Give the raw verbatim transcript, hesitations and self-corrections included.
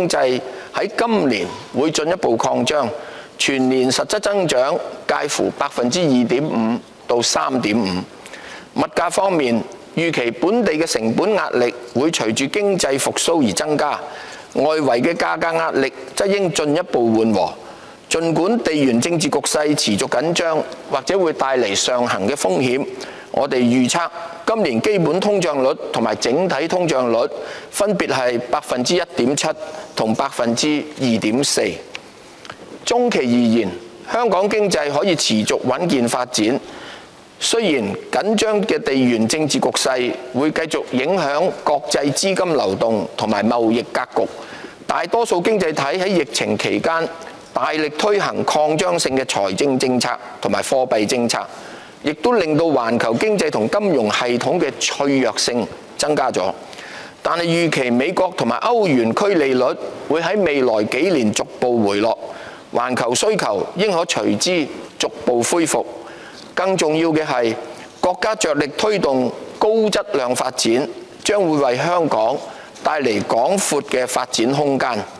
濟喺今年會進一步擴張，全年實質增長介乎百分之二點五到三點五。物價方面，預期本地嘅成本壓力會隨住經濟復甦而增加，外圍嘅價格壓力則應進一步緩和。儘管地緣政治局勢持續緊張，或者會帶嚟上行嘅風險，我哋預測今年基本通脹率同埋整體通脹率分別係百分之一點七同百分之二點四。中期而言，香港經濟可以持續穩健發展。雖然緊張嘅地緣政治局勢會繼續影響國際資金流動同埋貿易格局，大多數經濟體喺疫情期間大力推行擴張性嘅財政政策同埋貨幣政策，亦都令到環球經濟同金融系統嘅脆弱性增加咗。但係預期美國同埋歐元區利率會喺未來幾年逐步回落，環球需求應可隨之逐步恢復。更重要嘅係，國家着力推動高質量發展，將會為香港帶嚟廣闊嘅發展空間。